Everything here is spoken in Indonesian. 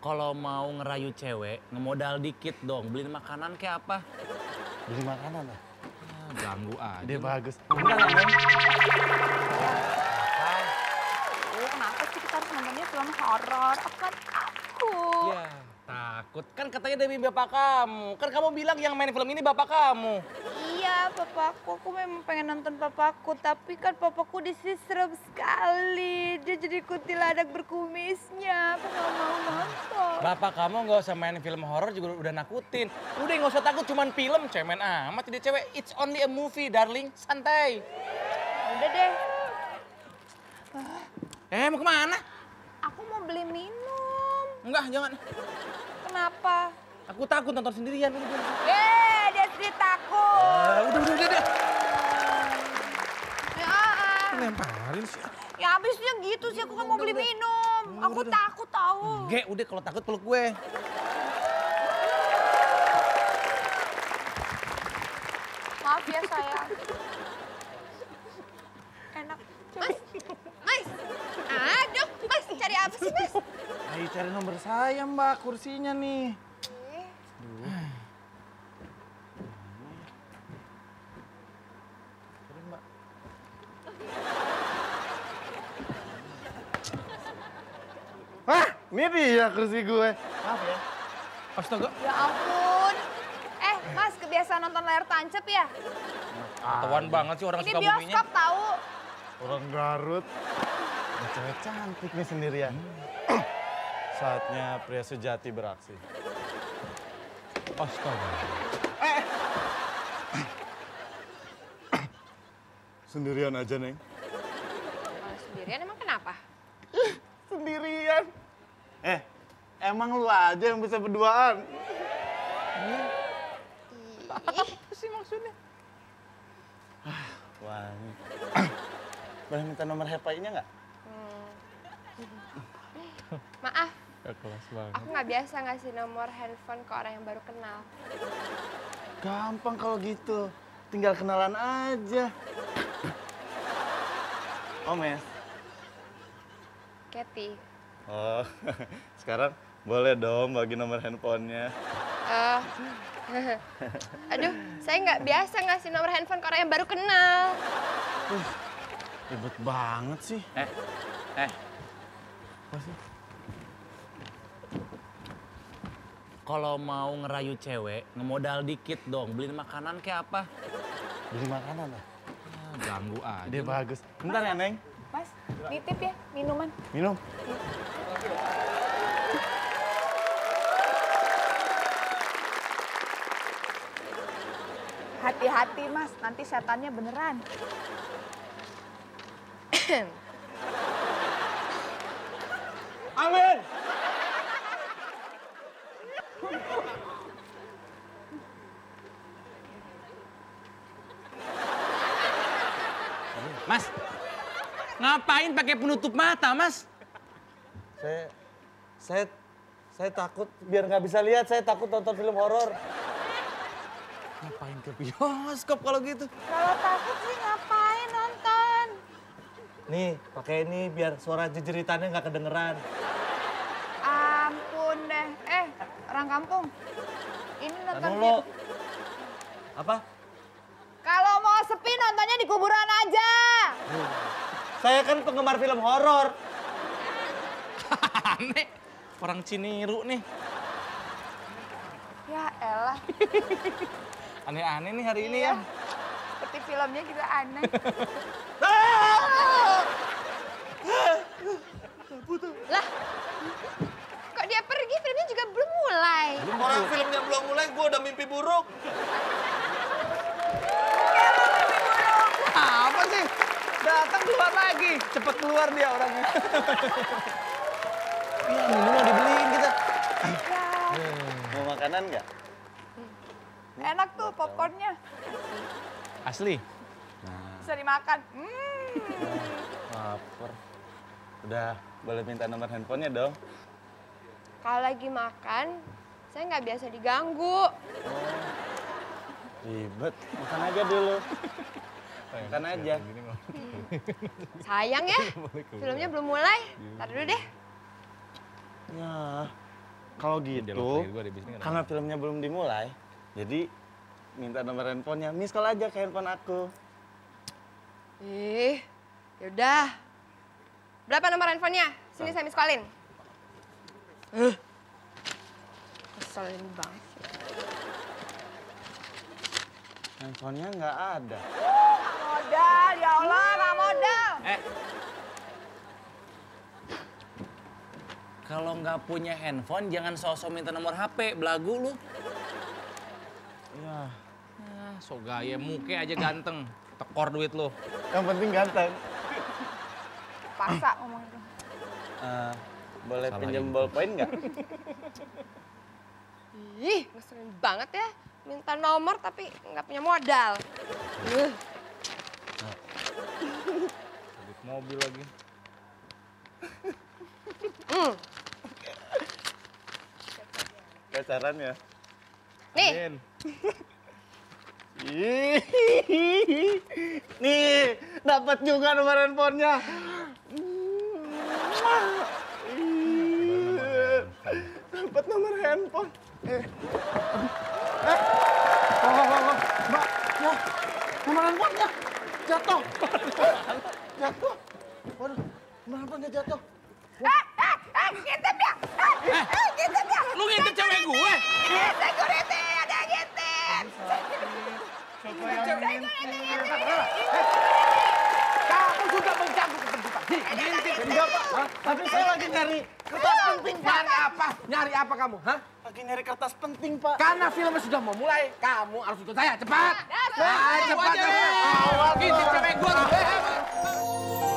Kalau mau ngerayu cewek, ngemodal dikit dong. Beliin makanan kayak apa? Beli makanan lah. Ganggu aja. Ide bagus. Bentar ya, Neng. Kenapa sih kita harus nontonnya film horor? Aku kan takut. Ya, takut. Kan katanya demi bapak kamu. Kan kamu bilang yang main film ini bapak kamu. Iya, papaku. Aku memang pengen nonton papaku. Tapi kan papaku di sini serem sekali. Dia jadi kuntilanak berkumisnya. Aku gak mau nonton. Bapak kamu nggak usah main film horor juga udah nakutin. Udah nggak usah takut, cuman film. Cemen amat jadi cewek. It's only a movie, darling. Santai. Udah deh. Mau kemana? Aku mau beli minum. Enggak, jangan. Kenapa? Aku takut nonton sendirian. Dia sendiri takut. Udah. Ya, Lemparin sih. ya habisnya gitu sih. Aku kan mau beli minum. Aku takut tahu. Ge, udah kalau takut peluk gue. Maaf ya sayang. Enak. Mas. Aduh, Mas cari apa sih, Mas? Ayo cari nomor saya, Mbak. Kursinya nih. Cari, Mbak. Wah, ini dia kursi gue. Maaf ya. Astaga. Ya ampun. Mas kebiasaan nonton layar tancap ya? Tawan banget sih orang Ini suka buminya. bioskop tahu. Orang Garut. Ada cewek cantik nih sendirian. Saatnya pria sejati beraksi. Astaga. Sendirian aja, Neng. Kalau sendirian emang kenapa? Sendirian. Emang lu aja yang bisa berduaan? Apa sih maksudnya? Wah, ini. Boleh minta nomor HPI-nya nggak? Maaf, Kelas banget. aku nggak biasa ngasih nomor handphone ke orang yang baru kenal. Gampang kalau gitu. Tinggal kenalan aja. Mes. Kathy. Oh, sekarang boleh dong bagi nomor handphonenya. Aduh, saya nggak biasa ngasih nomor handphone ke orang yang baru kenal. Ribet banget sih. Apa sih? Kalau mau ngerayu cewek, ngemodal dikit dong. Beliin makanan kayak apa? Beli makanan lah. Ganggu aja. Ide bagus. Bentar ya, Neng. Mas, nitip ya minuman. Minum. Hati-hati Mas, nanti setannya beneran. Amin. Mas, ngapain pakai penutup mata, Mas? Saya takut biar nggak bisa lihat. Saya takut nonton film horor. Ngapain ke bioskop kalau gitu? Kalau takut sih ngapain nonton? Nih, pakai ini biar suara jejeritannya nggak kedengeran. Ampun deh. Orang kampung. Ini nonton Dulu. film. Apa? Kalau mau sepi nontonnya di kuburan aja. Saya kan penggemar film horor. Aneh. Orang Ciniru nih. Ya elah, Aneh-aneh nih hari ini iya. ya. Seperti filmnya juga aneh. Lah, kok dia pergi filmnya juga belum mulai. Orang filmnya belum mulai, gue udah mimpi buruk. Apa sih? Datang keluar lagi. Cepet keluar dia orangnya. Iya, minum mau dibeliin kita. Mau makanan nggak? Enak tuh popcornnya. Asli? Bisa dimakan. Lapar. Udah, boleh minta nomor handphonenya dong? Kalau lagi makan, saya nggak biasa diganggu. Ribet, makan aja dulu. Makan aja. Sayang ya, filmnya belum mulai. Ntar dulu deh. Ya, Kalau Dia gitu, lupa lagi, gua di bisnis kan. karena filmnya belum dimulai, jadi minta nomor handphonenya. Miss call aja ke handphone aku. Yaudah. Berapa nomor handphonenya? Sini saya miss call-in. Keselin banget. Handphonenya nggak ada. Modal, ya Allah, nggak modal. Kalau nggak punya handphone, jangan sosok minta nomor HP, belagu lu. Iya. Ah, so gaya, muke aja ganteng. Tekor duit lu. Yang penting ganteng. Paksa ngomong itu. Boleh Salah pinjam info. ballpoint nggak? Ih, ngeselin banget ya. Minta nomor tapi nggak punya modal. Duit mobil lagi. Pacaran ya? Nih, Amin. Nih, dapat juga nomor handphonenya. Dapat nomor handphone. Mbak, ya, nomor handphonenya jatuh. Jatuh. Waduh, nomor handphonenya jatuh. ngintip ya. Ngintip ya. Lu ngintip cewek gue? Security, ada yang ngintip. Kamu sudah mengganggu ketertiban. Enggak, Pak. Tapi saya lagi nyari kertas penting, Pak. Nyari apa? Nyari apa kamu? Hah? Lagi nyari kertas penting, Pak. Karena filmnya sudah mau mulai, kamu harus ikut saya. Cepat! Cepat. Cepat! Ngintip cewek gue.